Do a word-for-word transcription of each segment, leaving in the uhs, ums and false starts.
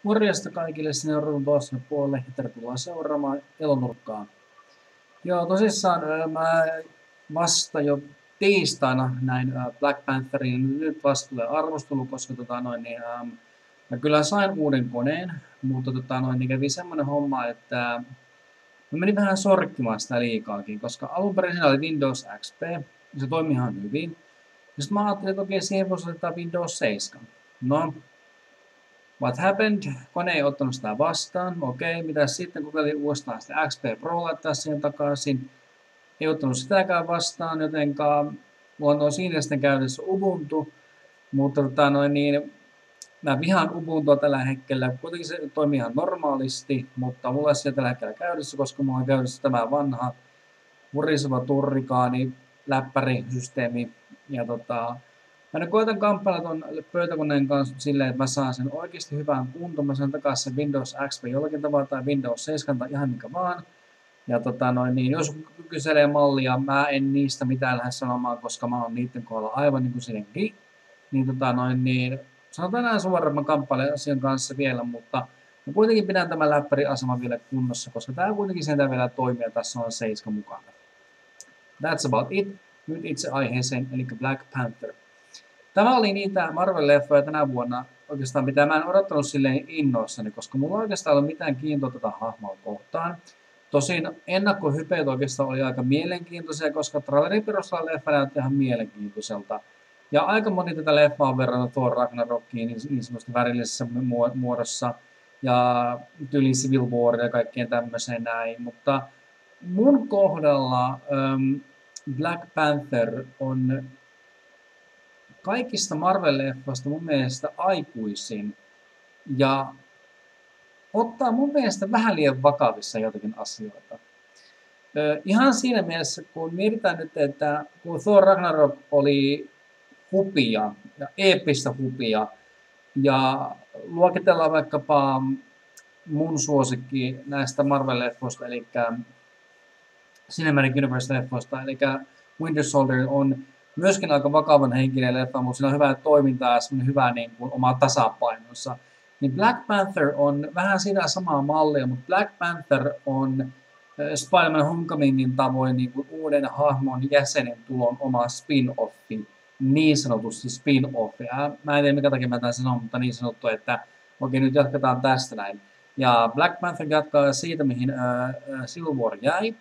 Morjesta kaikille sinne ruutuossa puolelle ja tervetuloa seuraamaan Elonurkkaa. Joo, tosissaan ää, mä vasta jo tiistaina näin ää, Black Pantherin nyt vasta tulee arvostelu, koska tota noin, niin, ää, mä kyllä sain uuden koneen, mutta tota noin, niin kävi semmoinen homma, että mä menin vähän sorkkimaan sitä liikaakin, koska alun perin siinä oli Windows X P, ja se toimi ihan hyvin. Ja sitten mä ajattelin, että okei, siihen voisi laittaa Windows seitsemän. No, what happened? Kone ei ottanut sitä vastaan. Okei, mitä sitten? Kokeilin uudestaan sitä X P Pro laittaa siihen takaisin. Ei ottanut sitäkään vastaan, jotenka mulla on siinä sitten käytössä Ubuntu. Mutta tota noin niin, mä vihaan Ubuntua tällä hetkellä. Kuitenkin se toimii ihan normaalisti, mutta mulla ei ole tällä hetkellä käytössä, koska mulla on käytössä tämä vanha muriseva turrikaani läppärisysteemi. Ja tota, mä nyt koitan kamppailla tuon pöytäkoneen kanssa silleen, että mä saan sen oikeasti hyvään kuntoon. Mä saan takaisin sen Windows X P jollakin tavalla tai Windows seitsemän tai ihan mikä vaan. Ja tota noin, niin jos kyselee mallia, mä en niistä mitään lähde sanomaan, koska mä oon niiden kohdalla aivan niin kuin sinnekin. Niin tota noin, niin sanotaan näin suoraan, mä kamppailen asian kanssa vielä, mutta mä kuitenkin pidän tämän läppäriaseman vielä kunnossa, koska tää kuitenkin sentään vielä toimii ja tässä on seiska mukana. That's about it. Nyt itse aiheeseen, eli Black Panther. Tämä oli niitä Marvel-leffoja tänä vuonna oikeastaan, mitä mä en odottanut silleen innoissani, koska mulla ei oikeastaan ole mitään kiintoa tätä hahmoa kohtaan. Tosin ennakkohypeet oikeastaan oli aika mielenkiintoisia, koska trailerin perusteella leffa näytti ihan mielenkiintoiselta. Ja aika moni tätä leffaa on verrannut Thor Ragnarokkiin niin, niin sanotusti värillisessä muodossa ja tyylin Civil War ja kaikkien tämmöiseen näin. Mutta mun kohdalla ähm, Black Panther on kaikista Marvel-leffoista mun mielestä aikuisin ja ottaa mun mielestä vähän liian vakavissa jotakin asioita. Ö, ihan siinä mielessä, kun mietitään nyt, että kun Thor Ragnarok oli hupia ja eeppistä hupia ja luokitellaan vaikkapa mun suosikki näistä Marvel-leffoista, eli Cinematic Universe-leffoista, eli Winter Soldier on myöskin aika vakavan henkinen leffa, mutta siinä on hyvää toimintaa ja semmoinen hyvä niin kuin, oma tasapainonsa. Niin Black Panther on vähän sitä samaa mallia, mutta Black Panther on Spider-Man Homecomingin tavoin niin kuin uuden hahmon jäsenen tulon oma spin-offi, niin sanotusti spin-offi. Mä en tiedä mikä takia mä tämän sanon, mutta niin sanottu, että okei nyt jatketaan tästä näin. Ja Black Panther jatkaa siitä, mihin äh, Civil War jäi.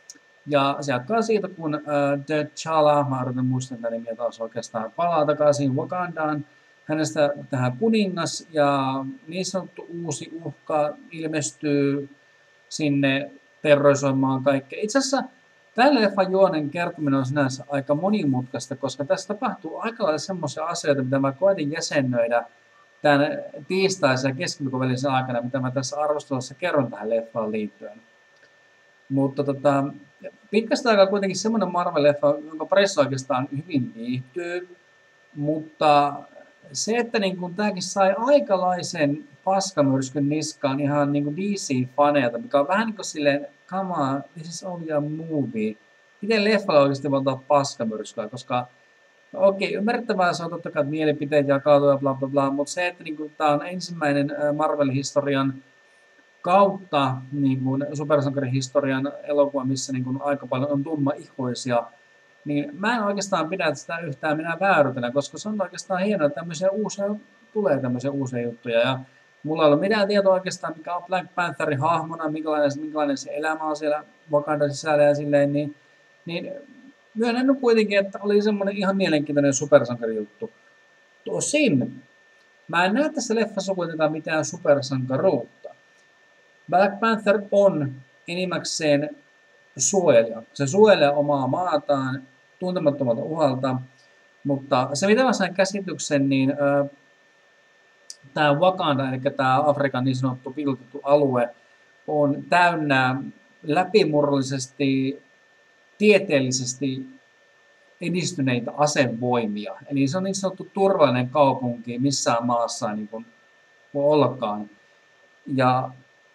Ja se jatkaa siitä, kun äh, T'Challa, mä yritän muistaa tätä nimiä taas oikeastaan, palaa takaisin Wakandaan. Hänestä tähän kuningas ja niin sanottu uusi uhka ilmestyy sinne terrorisoimaan kaikkea. Itse asiassa tämän leffan juonen kertominen on sinänsä aika monimutkaista, koska tässä tapahtuu aika lailla semmoisia asioita, mitä mä koitin jäsennöidä tämän tiistaisen ja keskiviikon välisen aikana, mitä mä tässä arvostelussa kerron tähän leffaan liittyen. Mutta tota, pitkästä aikaa kuitenkin semmoinen Marvel-leffa, jonka parissa oikeastaan hyvin viihtyy, mutta se, että niin kun tämäkin sai aikalaisen paskamyrskyn niskaan ihan niin kuin D C-faneilta, mikä on vähän niin kuin silleen, come on, this is only a movie. Miten leffalla oikeasti voi ottaa paskamyrskyä, koska okei, okay, ymmärrettävää se on totta kai, että mielipiteet jakautuu ja bla bla bla, mutta se, että niin tämä on ensimmäinen Marvel-historian kautta niin kuin supersankarihistorian elokuva, missä niin kuin aika paljon on tumma-ihoisia, niin mä en oikeastaan pidä sitä yhtään minä vääryytenä, koska se on oikeastaan hienoa, että tämmöisiä uusia, tulee tämmöisiä uusia juttuja. Ja mulla ei ole mitään tietoa oikeastaan, mikä on Black Pantherin hahmona, minkälainen, minkälainen se elämä on siellä Wakandan sisällä ja silleen, niin, niin myönnän nyt kuitenkin, että oli semmoinen ihan mielenkiintoinen supersankarijuttu. Tosin mä en näe tässä leffassa kuitenkaan mitään supersankaruutta. Black Panther on enimmäkseen suojelija. Se suojelee omaa maataan tuntemattomalta uhalta, mutta se mitä mä sain käsityksen, niin äh, tämä Wakanda, eli tämä Afrikan niin sanottu piilotettu alue, on täynnä läpimurrollisesti, tieteellisesti edistyneitä asevoimia. Eli se on niin sanottu turvallinen kaupunki missään maassa niin kuin voi ollakaan. Ja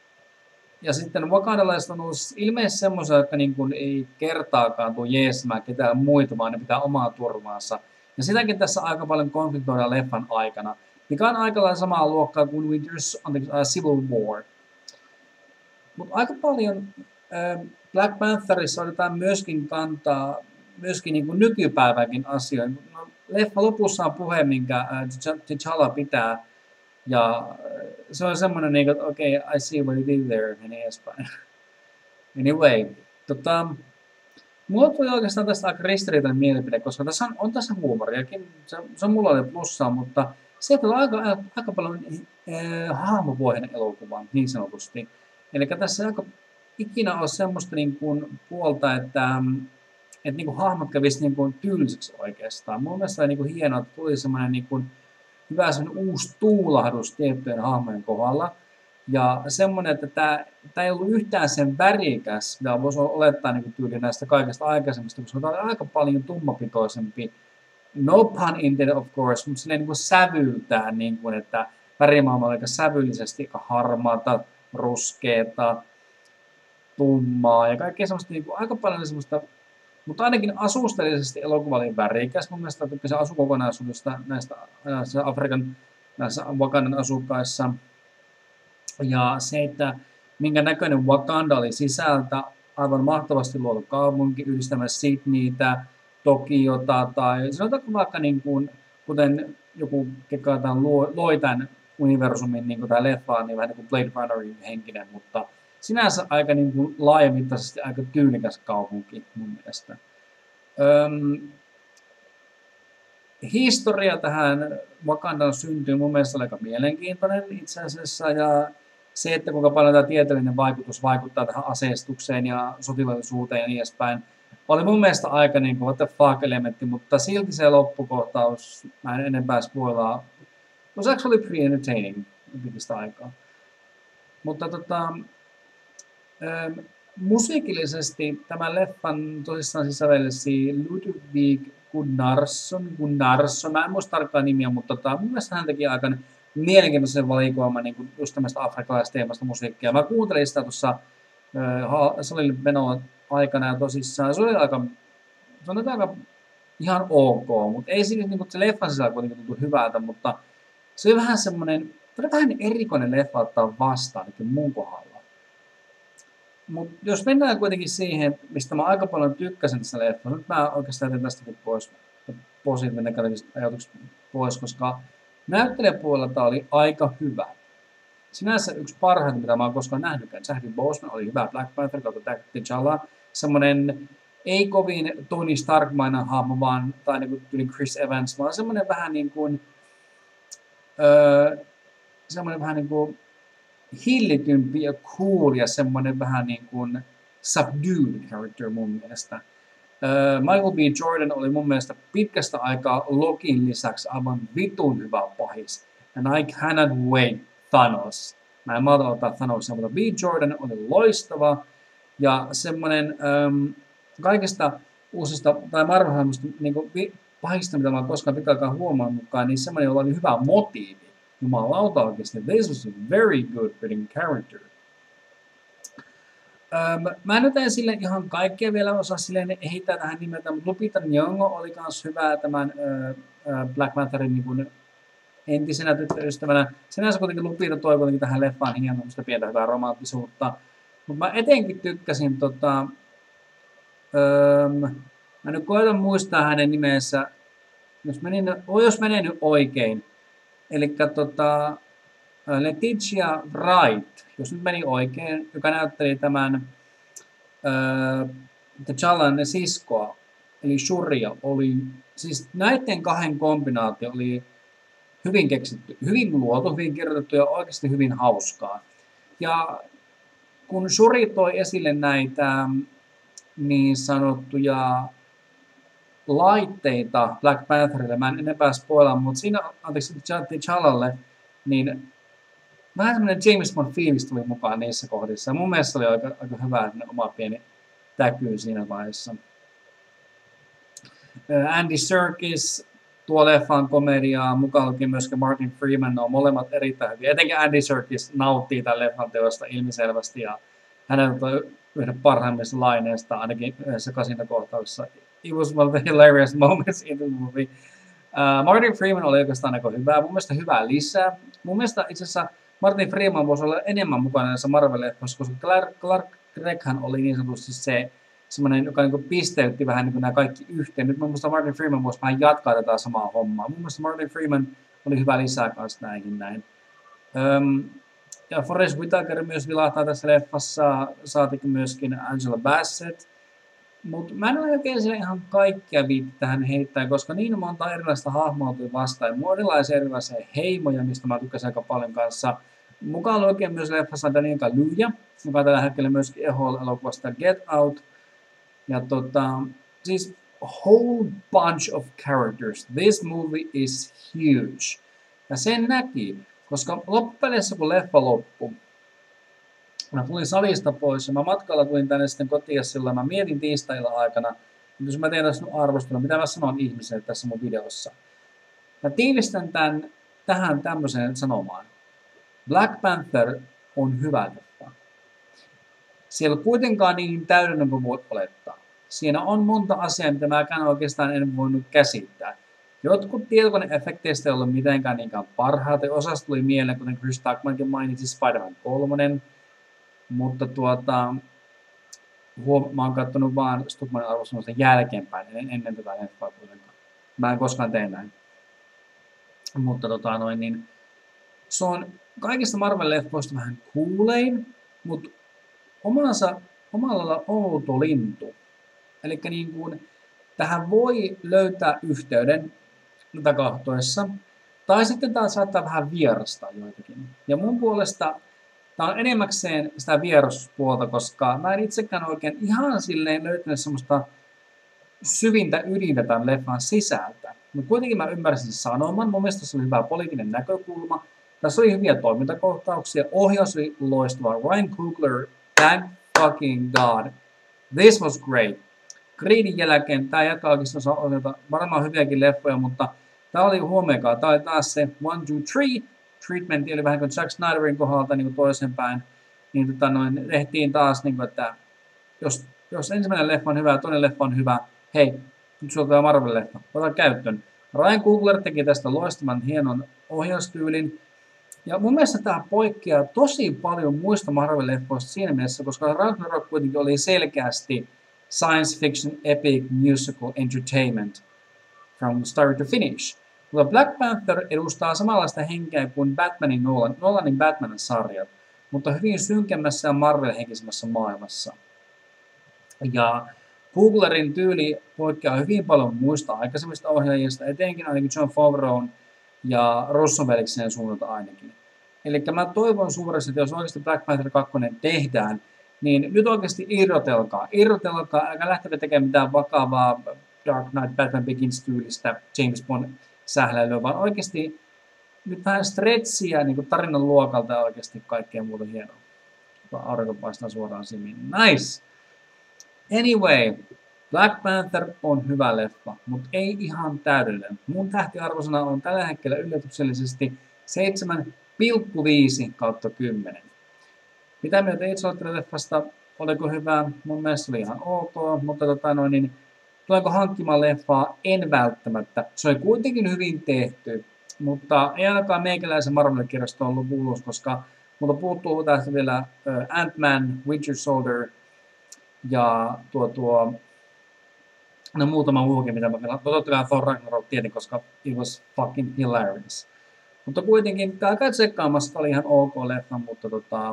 Ja sitten wakandalaiset on ollut ilmeisesti semmoisia, jotka niin kuin ei kertaakaan tule jeesimään ketään muita, vaan ne pitää omaa turvaansa. Ja sitäkin tässä aika paljon konfliktoidaan leffan aikana. mikä on aika lailla samaa luokkaa kuin Winters, anteeksi, uh, Civil War. Mutta aika paljon äh, Black Pantherissa otetaan myöskin kantaa myöskin niin kuin nykypäivänkin asioihin. No, leffa lopussa on puhe, minkä äh, T'Challa pitää, ja se on semmoinen, niin että okei, okay, I see what you did there, ja niin edespäin. Anyway, tota, mulla tuli oikeastaan tästä aika ristiriitainen mielipide, koska tässä on, on tässä huumoriakin, se, se on mulla oli plussaa, mutta sieltä on aika, aika paljon äh, hahmopohjainen elokuva, niin sanotusti. Eli tässä ei aika ikinä ole semmoista niin kuin puolta, että, että niin kuin hahmot kävisi niin kuin tylsäksi oikeastaan. Mun mielestä oli niin kuin hienoa, että tuli semmoinen niin kuin hyvä semmoinen uusi tuulahdus tiettyjen hahmojen kohdalla. Ja semmoinen, että tämä, tämä ei ollut yhtään sen värikäs, mitä voisi olettaa niin kuin tyyli näistä kaikista aikaisemmista, koska tämä oli aika paljon tummapitoisempi. No pun intended, of course, mutta silleen niin kuin sävyltään, niin kuin, että värimaailma on aika sävyllisesti, aika harmaata, ruskeata, tummaa ja kaikkea semmoista, niin kuin, aika paljon semmoista, mutta ainakin asusteellisesti elokuva oli värikäs. Mun mielestä tykkäsin asukokonaisuudesta näistä, näistä Afrikan, näissä Wakandan asukkaissa. Ja se, että minkä näköinen Wakanda oli sisältä, aivan mahtavasti luotu kaupunki, yhdistämässä Sydneytä, Tokiota tai sanotaanko vaikka niin kuin, kuten joku kekaan loi tämän universumin niin kuin tämä leffa, niin vähän niin kuin Blade Runnerin henkinen, mutta sinänsä aika niin kuin laajamittaisesti aika tyylikäs kaupunki mun mielestä. Öm, historia tähän Wakandan syntyy mun mielestä aika mielenkiintoinen itse asiassa, ja se, että kuinka paljon tämä tieteellinen vaikutus vaikuttaa tähän aseistukseen ja sotilaisuuteen ja niin edespäin, oli mun mielestä aika niin kuin what the fuck -elementti, mutta silti se loppukohtaus, mä en enempää spoilaa, was actually pretty entertaining pitistä aikaa. Mutta tota, ähm, musiikillisesti tämän leffan tosissaan sisävellesi Ludwig Gunnarsson, Gunnarsson, mä en muista tarkkaan nimiä, mutta tota, mun mielestä hän teki aika mielenkiintoisen valikoiman niin kuin just tämmöistä afrikalaisteemasta musiikkia. Mä kuuntelin sitä tuossa äh, salille menoa aikana ja tosissaan, se oli aika, se oli aika ihan ok, mutta ei siinä niin se leffan sisällä kuitenkin tuntu hyvältä, mutta se oli vähän semmoinen, se oli vähän erikoinen leffa ottaa vastaan niin mun kohdalla. Mutta jos mennään kuitenkin siihen, mistä mä aika paljon tykkäsin tässä leffassa, nyt mä oikeastaan jätän tästäkin pois, positiivinen negatiivista ajatukset pois, koska näyttelijäpuolelta oli aika hyvä. Sinänsä yksi parhaita, mitä mä oon koskaan nähnytkään. Chadwick Boseman oli hyvä Black Panther kautta T'Challa. Semmonen ei kovin Tony Stark-mainen hahmo, vaan, tai niin kuin Chris Evans, vaan semmonen vähän niin kuin, öö, semmonen vähän niin kuin hillitympi ja cool ja semmonen vähän niin kuin subdued character mun mielestä. Uh, Michael B. Jordan oli mun mielestä pitkästä aikaa Lokin lisäksi aivan vitun hyvä pahis. And I cannot wait Thanos. Mä en malta ottaa Thanosia, mutta B. Jordan oli loistava. Ja semmonen um, kaikista uusista, tai Marvel-hahmoista niin pahista, mitä mä oon koskaan pitkäaikaan huomannut mukaan, niin semmonen, jolla oli hyvä motiivi. Jumalauta oikeesti. This was a very good fitting character. Um, mä en nyt en sille ihan kaikkea vielä osaa silleen heittää tähän nimeltä, mutta Lupita Nyong'o oli kans hyvä tämän uh, uh, Black Pantherin niin kuin entisenä tyttöystävänä. Sinänsä kuitenkin Lupita toi kuitenkin tähän leffaan hienoista pientä hyvää romanttisuutta. Mutta mä etenkin tykkäsin tota... Um, mä nyt koitan muistaa hänen nimensä, jos, menin, jos menee nyt oikein. Elikkä tota... Letitia Wright, jos nyt meni oikein, joka näytteli tämän äh, T'Challan siskoa, eli Shuria, oli, siis näiden kahden kombinaatio oli hyvin keksitty, hyvin luotu, hyvin kirjoitettu ja oikeasti hyvin hauskaa. Ja kun Shuri toi esille näitä niin sanottuja laitteita Black Pantherille, mä en enempää spoilaa, mutta siinä, anteeksi T'Challalle, niin vähän semmoinen James Bond-fiilis tuli mukaan niissä kohdissa. Ja mun mielestä oli aika, aika hyvä oma pieni täkyy siinä vaiheessa. Andy Serkis, tuo leffan komediaa, mukaan lukien myöskin Martin Freeman, ne on molemmat erittäin hyviä. Etenkin Andy Serkis nauttii tämän leffan teosta ilmiselvästi ja hänellä on yhden parhaimmista laineista, ainakin yhdessä kasinakohtauksessa. It was one of the hilarious moments in the movie. Uh, Martin Freeman oli oikeastaan aika hyvä, mun mielestä hyvää lisää. Mun mielestä itse asiassa Martin Freeman voisi olla enemmän mukana näissä Marvel-leffoissa, koska Clark, Clark Greghan oli niin sanotusti se semmoinen, joka niin pisteytti vähän niin nämä kaikki yhteen. Nyt mun mielestä Martin Freeman voisi vähän jatkaa tätä samaa hommaa. Mun mielestä Martin Freeman oli hyvä lisää kanssa näihin näin. Öm, ja Forest Whitaker myös vilahtaa tässä leffassa, saatikin myöskin Angela Bassett. Mutta mä en ole oikein siellä ihan kaikkia viitti tähän heittää, koska niin monta erilaista hahmoa tuli vastaan. Monenlaisia erilaisia heimoja, mistä mä tykkäsin aika paljon kanssa. Mukaan lukien myös leffassa Daniel Kaluuya, joka tällä hetkellä myöskin elokuvasta Get Out. Ja tota, siis whole bunch of characters. This movie is huge. Ja sen näki, koska loppupeleissä kun leffa loppui, mä tulin salista pois ja mä matkalla tulin tänne sitten kotiin ja silloin mä mietin tiistailla aikana, jos mä teen tässä arvostelun, mitä mä sanon ihmiselle tässä mun videossa. Mä tiivistän tämän tähän tämmöiseen sanomaan. Black Panther on hyvä leffa. Siellä on kuitenkaan niin täydellinen kuin voit olettaa. Siinä on monta asiaa, mitä mäkään oikeastaan en voinut käsittää. Jotkut tietokoneefekteistä ei ollut mitenkään niinkään parhaat. Osasta tuli mieleen, kuten Chris Tuckmankin mainitsi, Spider-Man kolme. Mutta tuota, huom- mä oon katsonut vaan Stuckmanin arvostelusta jälkeenpäin, en, ennen tätä leffaa kuitenkaan. Mä en koskaan tee näin. Mutta tota noin, niin se on kaikista Marvel-leffoista vähän kuulein, mutta omansa, omalla lailla outo lintu. Eli niin kuin, tähän voi löytää yhteyden tätä kahtoessa, tai sitten taas saattaa vähän vierastaa joitakin. Ja mun puolesta tämä on enemmäkseen sitä vieraspuolta, koska mä en itsekään oikein ihan silleen löytänyt semmoista syvintä ydintä tämän leffan sisältä. Mutta kuitenkin mä ymmärsin sanoman, mun mielestä se oli hyvä poliittinen näkökulma. Tässä oli hyviä toimintakohtauksia, ohjaus oli loistava. Ryan Coogler, thank fucking god. This was great. Creedin jälkeen tämä jatkaa oikeastaan ohjata varmaan hyviäkin leffoja, mutta tämä oli huomioikaa. Tämä oli taas se one, two, three treatment, eli vähän kuin Zack Snyderin kohdalta niin toisenpäin. Niin tota noin, tehtiin taas, niin kuin, että jos, jos ensimmäinen leffa on hyvä ja toinen leffa on hyvä, hei, nyt sulla tulee Marvel-leffa, ota käyttöön. Ryan Coogler teki tästä loistavan hienon ohjaustyylin. Ja mun mielestä tämä poikkeaa tosi paljon muista Marvel-leffoista siinä mielessä, koska Ragnarok kuitenkin oli selkeästi science fiction epic musical entertainment from start to finish. Mutta Black Panther edustaa samanlaista henkeä kuin Batmanin Nolan, Nolanin Batman-sarjat, mutta hyvin synkemmässä ja Marvel-henkisemmässä maailmassa. Ja Cooglerin tyyli poikkeaa hyvin paljon muista aikaisemmista ohjaajista, etenkin ainakin Jon Favreaun ja Russon velikseen suunnalta ainakin. Eli mä toivon suuresti, että jos oikeasti Black Panther kaksi tehdään, niin nyt oikeasti irrotelkaa. Irrotelkaa, älkää lähteä tekemään mitään vakavaa Dark Knight Batman Begins-tyylistä James Bond-sähläilyä, vaan oikeasti nyt vähän stretchiä niin tarinan luokalta ja oikeasti kaikkea muuta hienoa. Aurinko paistaa suoraan silmiin. Nice! Anyway, Black Panther on hyvä leffa, mutta ei ihan täydellinen. Mun tähtiarvosana on tällä hetkellä yllätyksellisesti seitsemän pilkku viisi kautta kymmenen. Mitä mieltä itse olette leffasta? Oliko hyvä? Mun mielestä se oli ihan ok, mutta tota noin, niin, tulenko hankkimaan leffaa? En välttämättä. Se oli kuitenkin hyvin tehty, mutta ei ainakaan meikäläisen Marvel-kirjasto ollut ulos, koska multa puuttuu tästä vielä Ant-Man, Winter Soldier ja tuo tuo no muutama muukin, mitä mä vielä, totta kai Thor Ragnarok tietenkin, koska it was fucking hilarious. Mutta kuitenkin, käykää tsekkaamassa, oli ihan ok leffa, mutta tota,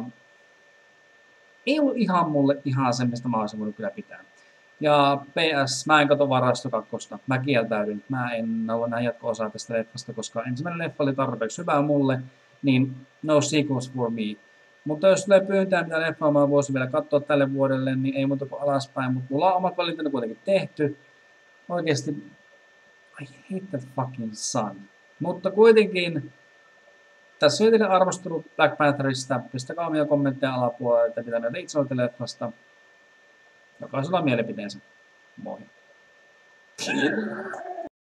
ei ollut ihan mulle ihan se, mistä mä olisin voinut kyllä pitää. Ja P S, mä en katso Varasto kakkosta, mä kieltäydyn, mä en ole näin jatko-osaa tästä leffasta, koska ensimmäinen leffa oli tarpeeksi hyvä mulle, niin no sequels for me. Mutta jos tulee pyyntää, mitä leffaa mä voisin vielä katsoa tälle vuodelle, niin ei muuta kuin alaspäin, mutta mulla on omat valintani kuitenkin tehty. Oikeesti, I hate that fucking sun. Mutta kuitenkin, tässä on teille arvostelu Black Pantherista. Pistäkää omia kommentteja alapuolella, että mitä näitä itse olette leffasta. Jokaisella on mielipiteensä. Moi.